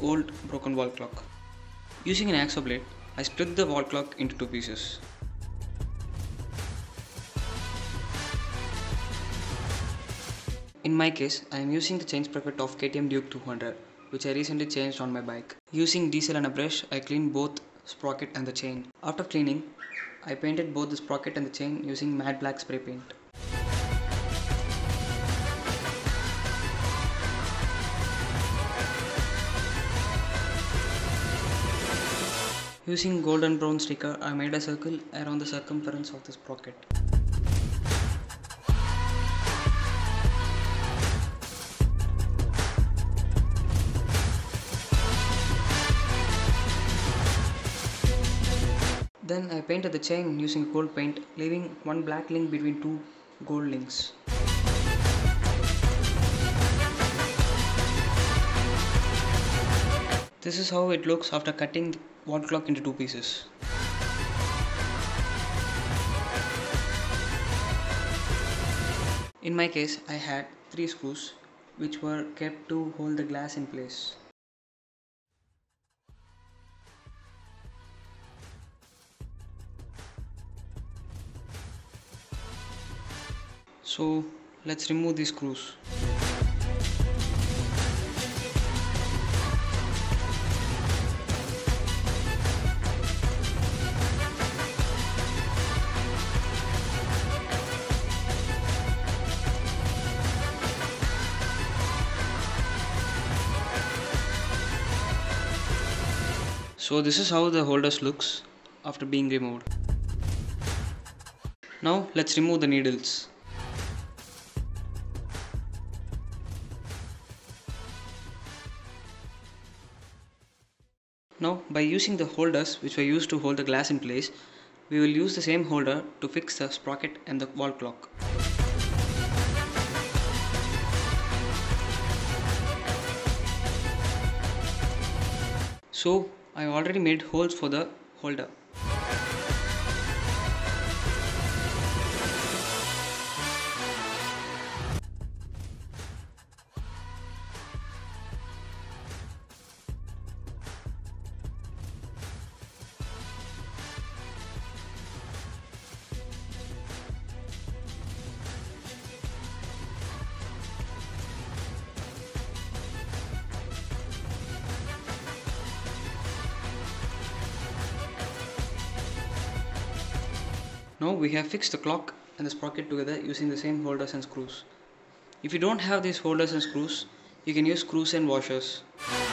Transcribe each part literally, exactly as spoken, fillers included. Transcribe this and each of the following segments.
old broken wall clock. Using an hacksaw blade, I split the wall clock into two pieces. In my case, I am using the chain sprocket of K T M Duke two hundred, which I recently changed on my bike. Using diesel and a brush, I cleaned both sprocket and the chain. After cleaning, I painted both the sprocket and the chain using matte black spray paint. Using golden brown sticker, I made a circle around the circumference of the sprocket. Then I painted the chain using gold paint, leaving one black link between two gold links. This is how it looks after cutting the wall clock into two pieces. In my case, I had three screws which were kept to hold the glass in place. So let's remove these screws. So this is how the holders looks after being removed. Now let's remove the needles. Now by using the holders which were used to hold the glass in place, we will use the same holder to fix the sprocket and the wall clock. So I already made holes for the holder. Now we have fixed the clock and the sprocket together using the same holders and screws. If you don't have these holders and screws, you can use screws and washers.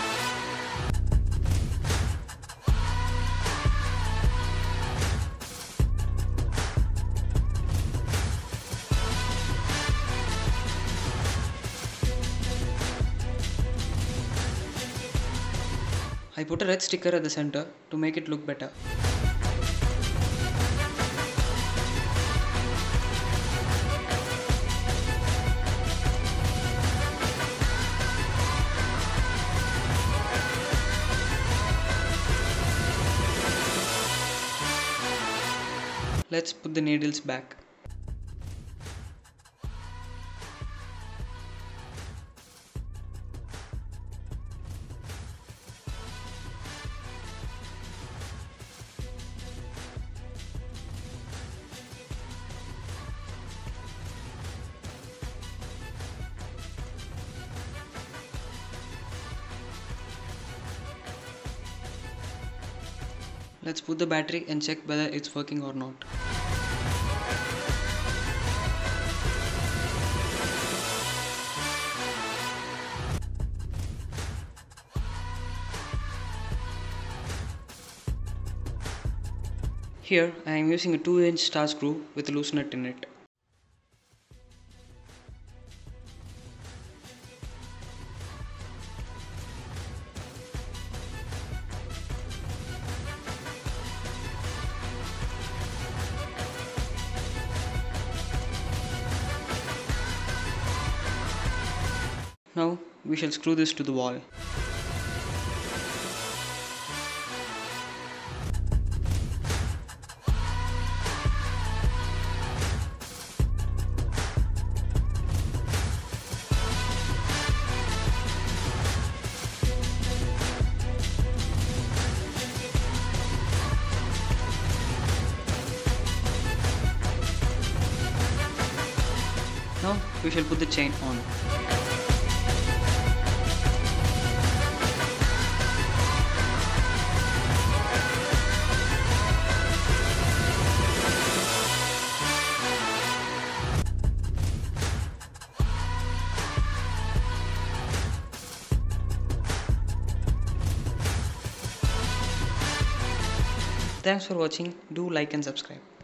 I put a red sticker at the center to make it look better. Let's put the needles back. Let's put the battery and check whether it's working or not. Here I am using a two inch star screw with a loose nut in it. Now we shall screw this to the wall. Now we shall put the chain on. Thanks for watching. Do like and subscribe.